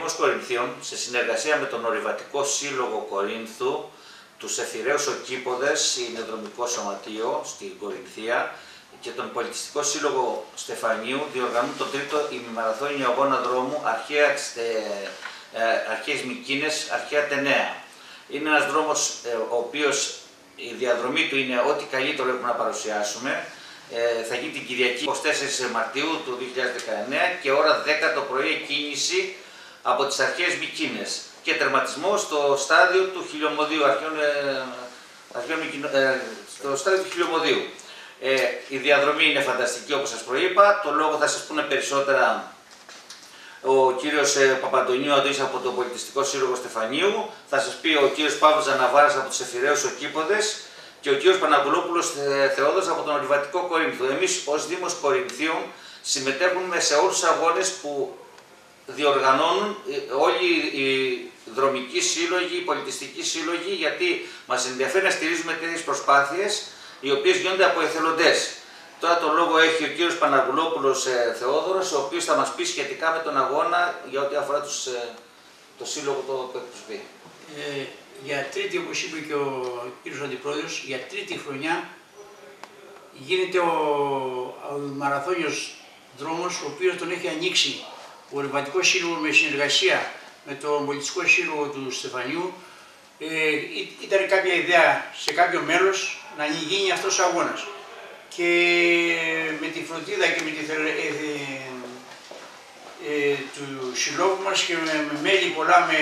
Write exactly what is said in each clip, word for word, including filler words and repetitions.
Δήμος Κορινθίων, σε συνεργασία με τον Ορειβατικό Σύλλογο Κορίνθου, τους Εφηραίους Οκήποδες, είναι δρομικό σωματείο στην Κορινθία, και τον Πολιτιστικό Σύλλογο Στεφανίου διοργανούν τον τρίτο ημιμαραθώνιο αγώνα δρόμου αρχαία, ε, αρχαίες Μικίνες, αρχαία Τενέα. Είναι ένας δρόμος ε, ο οποίος η διαδρομή του είναι ό,τι καλύτερο έχουμε να παρουσιάσουμε. Ε, θα γίνει την Κυριακή είκοσι τέσσερις Μαρτίου του δύο χιλιάδες δεκαεννέα και ώρα δέκα το πρωί κίνηση από τις αρχαίες Μικίνες και τερματισμό στο στάδιο του Χιλιομοδίου, αρχαίων, ε, αρχαίων, ε, στο στάδιο του Χιλιομοδίου. Ε, η διαδρομή είναι φανταστική, όπως σας προείπα. Το λόγο θα σας πούνε περισσότερα ο κύριος ε, Παπαντονίου Αντώνης από το Πολιτιστικό Σύλλογο Στεφανίου, θα σας πει ο κύριος Παύλος Ζαναβάρας από τους Εφηραίους Οκήποδες και ο κύριος Παναγουλόπουλος Θεόδωρος από τον Ορειβατικό Κορίνθο. Εμείς ως Δήμος Κορινθίων συμμετέχουμε σε όλους τους αγώνες που διοργανώνουν όλοι οι δρομικοί σύλλογοι, οι πολιτιστικοί σύλλογοι, γιατί μας ενδιαφέρει να στηρίζουμε τέτοιες προσπάθειες οι οποίες γίνονται από εθελοντές. Τώρα το λόγο έχει ο κύριος Παναγουλόπουλος ε, Θεόδωρος, ο οποίος θα μας πει σχετικά με τον αγώνα για ό,τι αφορά τους, ε, το σύλλογο το που εκπροσωπεί. Ε, για τρίτη, όπως είπε και ο κύριος Αντιπρόεδρος, για τρίτη χρονιά γίνεται ο, ο μαραθώνιος δρόμος, ο οποίος τον έχει ανοίξει ο Ορειβατικός Σύλλογος με συνεργασία με τον Πολιτιστικό Σύλλογο του Στεφανίου. Ε, ήταν κάποια ιδέα σε κάποιο μέλος να γίνει αυτός ο αγώνας. Και με τη φροντίδα και με τη ε, ε, ε, του συλλόγου μας και με, με μέλη πολλά με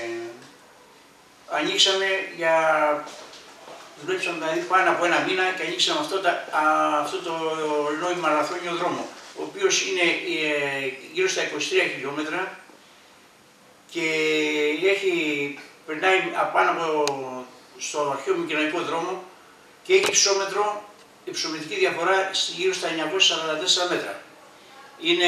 ανοίξαμε για δουλέψαμε δηλαδή πάνω από ένα μήνα και ανοίξαμε αυτό, τα, α, αυτό το νόημα μαραθώνιο δρόμο, ο οποίος είναι ε, γύρω στα είκοσι τρία χιλιόμετρα και έχει, περνάει πάνω από στο αρχαίο Μικεναϊκό δρόμο και έχει υψόμετρο, υψομετρική διαφορά γύρω στα εννιακόσια σαράντα τέσσερα μέτρα. Είναι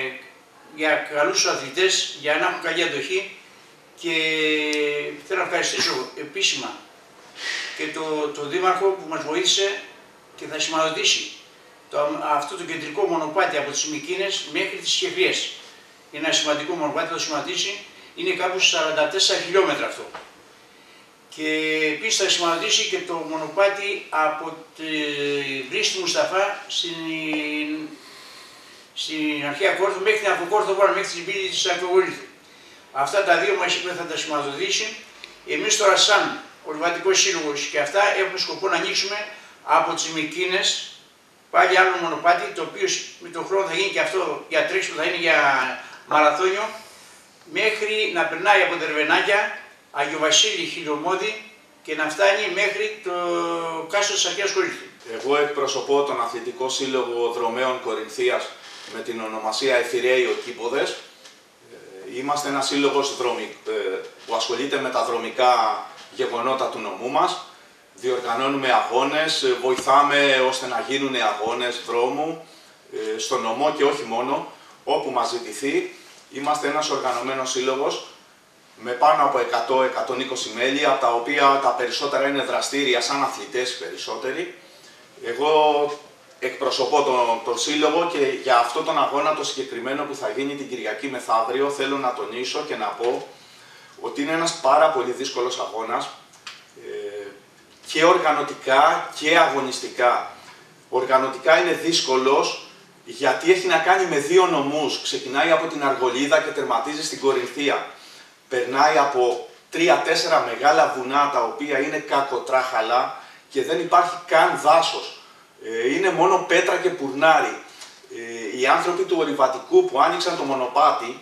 για καλούς αθλητές, για να έχουν καλή αντοχή, και θέλω να ευχαριστήσω επίσημα και το, το Δήμαρχο που μας βοήθησε και θα σηματοδοτήσει το, αυτό το κεντρικό μονοπάτι από τις Μικίνες μέχρι τις Κεφριές. Είναι ένα σημαντικό μονοπάτι, θα το σηματοδοτήσει, είναι κάπου σαράντα τέσσερα χιλιόμετρα αυτό. Και επίσης θα σηματοδοτήσει και το μονοπάτι από τη Βρύστη Μουσταφά στην, στην αρχαία Κόρθο μέχρι την Αφροκόρθο Βόρεια, μέχρι την πύλη της Ακρογορήθου. Αυτά τα δύο μας είπε θα τα σηματοδοτήσει. Εμείς τώρα σαν Ορειβατικός Σύλλογος και αυτά έχουμε σκοπό να ανοίξουμε από τις Μικίνες πάλι άλλο μονοπάτι, το οποίο με τον χρόνο θα γίνει και αυτό για τρέξιμο, θα είναι για μαραθώνιο, μέχρι να περνάει από Τερβενάκια, Αγιο Βασίλη, Χιλιομώδη και να φτάνει μέχρι το κάστρο της αρχαίας Κορίνθου. Εγώ εκπροσωπώ τον Αθλητικό Σύλλογο Δρομέων Κορινθίας με την ονομασία Εφηραίοι Οκήποδες. Είμαστε ένας σύλλογος που ασχολείται με τα δρομικά γεγονότα του νομού μας. Διοργανώνουμε αγώνες, βοηθάμε ώστε να γίνουν αγώνες δρόμου στο νομό και όχι μόνο, όπου μας ζητηθεί. Είμαστε ένας οργανωμένος σύλλογος με πάνω από εκατό με εκατόν είκοσι μέλη, από τα οποία τα περισσότερα είναι δραστήρια σαν αθλητές οι περισσότεροι. Εγώ εκπροσωπώ τον, τον σύλλογο και για αυτόν τον αγώνα το συγκεκριμένο που θα γίνει την Κυριακή μεθαύριο θέλω να τονίσω και να πω ότι είναι ένας πάρα πολύ δύσκολος αγώνας ε, και οργανωτικά και αγωνιστικά. Οργανωτικά είναι δύσκολος γιατί έχει να κάνει με δύο νομούς. Ξεκινάει από την Αργολίδα και τερματίζει στην Κορινθία. Περνάει από τρία-τέσσερα μεγάλα βουνά τα οποία είναι κακοτράχαλα και δεν υπάρχει καν δάσος. Είναι μόνο πέτρα και πουρνάρι. Οι άνθρωποι του Ορειβατικού που άνοιξαν το μονοπάτι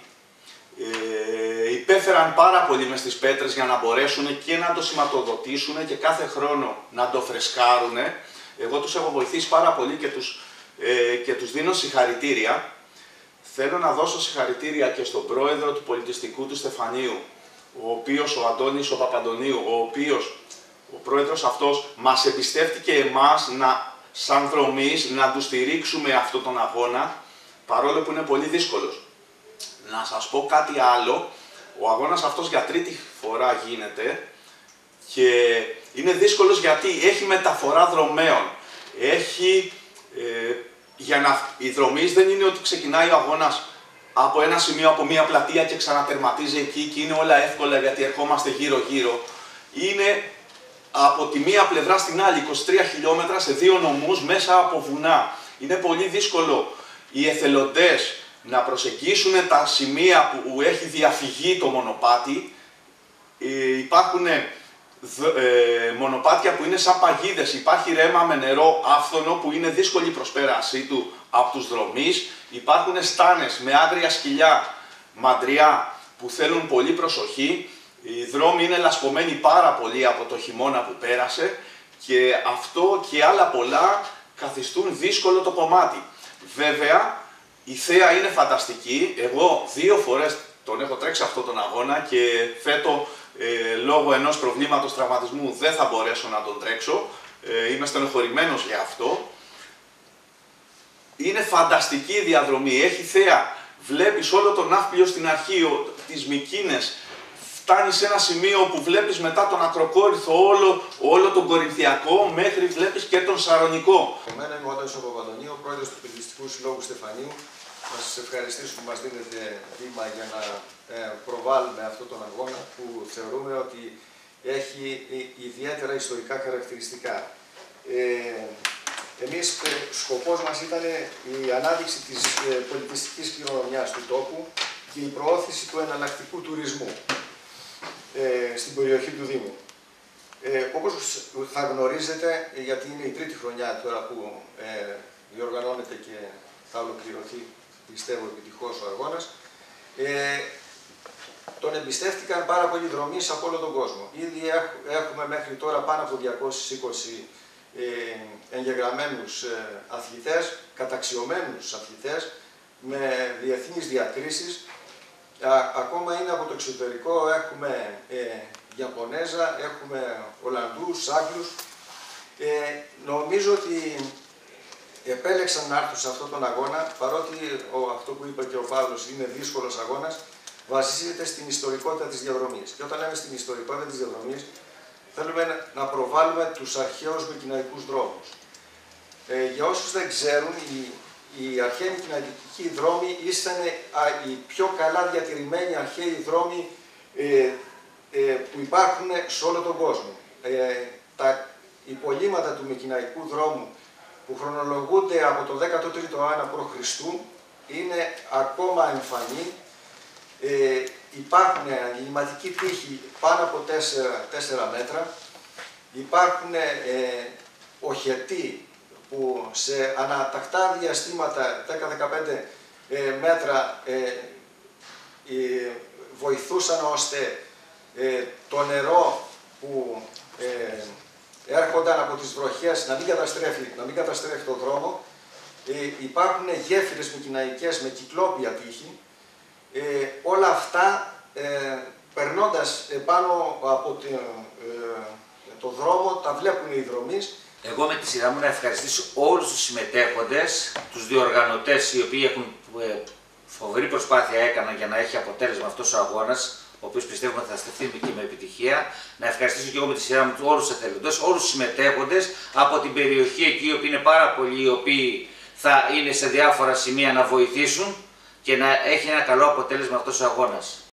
υπέφεραν πάρα πολύ μες στις πέτρες για να μπορέσουν και να το σηματοδοτήσουν και κάθε χρόνο να το φρεσκάρουν. Εγώ τους έχω βοηθήσει πάρα πολύ και τους, και τους δίνω συγχαρητήρια. Θέλω να δώσω συγχαρητήρια και στον πρόεδρο του Πολιτιστικού του Στεφανίου, ο οποίος, ο Αντώνης ο Παπαντονίου, ο οποίος, ο πρόεδρος αυτός, μας εμπιστεύτηκε εμάς να, σαν δρομείς να του στηρίξουμε αυτόν τον αγώνα, παρόλο που είναι πολύ δύσκολος. Να σας πω κάτι άλλο, ο αγώνας αυτός για τρίτη φορά γίνεται και είναι δύσκολος γιατί έχει μεταφορά δρομέων. Έχει, ε, για να, οι δρομείς δεν είναι ότι ξεκινάει ο αγώνας από ένα σημείο, από μια πλατεία και ξανατερματίζει εκεί και είναι όλα εύκολα γιατί ερχόμαστε γύρω-γύρω. Είναι από τη μία πλευρά στην άλλη, είκοσι τρία χιλιόμετρα σε δύο νομούς μέσα από βουνά. Είναι πολύ δύσκολο οι εθελοντές να προσεγγίσουν τα σημεία που έχει διαφυγεί το μονοπάτι. Ε, υπάρχουν ε, μονοπάτια που είναι σαν παγίδες, υπάρχει ρέμα με νερό άφθονο που είναι δύσκολη η προσπέρασή του από τους δρομείς. Υπάρχουν στάνες με άγρια σκυλιά, μαντριά που θέλουν πολύ προσοχή. Οι δρόμοι είναι λασπωμένοι πάρα πολύ από το χειμώνα που πέρασε και αυτό και άλλα πολλά καθιστούν δύσκολο το κομμάτι. Βέβαια, η θέα είναι φανταστική. Εγώ δύο φορές τον έχω τρέξει αυτόν τον αγώνα και φέτο ε, λόγω ενός προβλήματος τραυματισμού δεν θα μπορέσω να τον τρέξω. Ε, είμαι στενοχωρημένος για αυτό. Είναι φανταστική η διαδρομή. Έχει θέα. Βλέπεις όλο τον Ναύπλιο στην αρχή, τις Μικίνες. Φτάνεις σε ένα σημείο που βλέπεις μετά τον Ακροκόρυθο όλο, όλο τον Κορινθιακό μέχρι βλέπεις και τον Σαρονικό. Εμένα είμαι ο Άντωνης Παπαντονίου, πρόεδρος του Πολιτιστικού Συλλόγου Στεφανίου. Να σας ευχαριστήσω που μας δίνετε βήμα για να ε, προβάλλουμε αυτόν τον αγώνα που θεωρούμε ότι έχει ιδιαίτερα ιστορικά χαρακτηριστικά. Ε, εμείς, ε, σκοπός μας ήταν η ανάδειξη της ε, πολιτιστικής κληρονομιάς του τόπου και η προώθηση του εναλλακτικού τουρισμού ε, στην περιοχή του Δήμου. Ε, όπως θα γνωρίζετε, γιατί είναι η τρίτη χρονιά τώρα που ε, διοργανώνεται και θα ολοκληρωθεί, πιστεύω, επιτυχώς ο αγώνας, ε, τον εμπιστεύτηκαν πάρα πολλοί δρομείς από όλο τον κόσμο. Ήδη έχουμε μέχρι τώρα πάνω από διακόσιους είκοσι ε, εγγεγραμμένους ε, αθλητές, καταξιωμένους αθλητές, με διεθνείς διακρίσεις. Α, ακόμα είναι από το εξωτερικό, έχουμε ε, Ιαπωνέζα, έχουμε Ολλανδούς, Άγγλους. Ε, νομίζω ότι επέλεξαν να έρθουν σε αυτόν τον αγώνα, παρότι ο, αυτό που είπε και ο Παύλος είναι δύσκολος αγώνας, βασίζεται στην ιστορικότητα της διαδρομής. Και όταν λέμε στην ιστορικότητα της διαδρομής, θέλουμε να προβάλλουμε τους αρχαίους μικηναϊκούς δρόμους. Ε, για όσους δεν ξέρουν, οι, οι αρχαίοι μικηναϊκοί δρόμοι ήσαν οι πιο καλά διατηρημένοι αρχαίοι δρόμοι ε, ε, που υπάρχουν σε όλο τον κόσμο. Ε, τα υπολείμματα του μικηναϊκού δρόμου που χρονολογούνται από το δέκατο τρίτο αιώνα προ Χριστού είναι ακόμα εμφανή. Ε, υπάρχουν εγκληματικοί τείχοι πάνω από τέσσερα μέτρα, υπάρχουν ε, οχετοί που σε ανατακτά διαστήματα δέκα με δεκαπέντε ε, μέτρα ε, ε, βοηθούσαν ώστε ε, το νερό που ε, έρχονταν από τις βροχές να μην καταστρέφει, να μην καταστρέφει το δρόμο. Ε, υπάρχουν γέφυρες μικηναϊκές με κυκλόπια τείχη. Ε, όλα αυτά, ε, περνώντας επάνω από το, ε, το δρόμο, τα βλέπουν οι δρομείς. Εγώ με τη σειρά μου να ευχαριστήσω όλους τους συμμετέχοντες, τους διοργανωτές οι οποίοι έχουν ε, φοβερή προσπάθεια έκαναν για να έχει αποτέλεσμα αυτός ο αγώνας, ο οποίος πιστεύουμε θα στεφθεί και με επιτυχία. Να ευχαριστήσω και εγώ με τη σειρά μου όλους τους εθελοντές, όλους τους συμμετέχοντες από την περιοχή εκεί, οι οποίοι είναι πάρα πολλοί, οι οποίοι θα είναι σε διάφορα σημεία να βοηθήσουν και να έχει ένα καλό αποτέλεσμα αυτός ο αγώνας.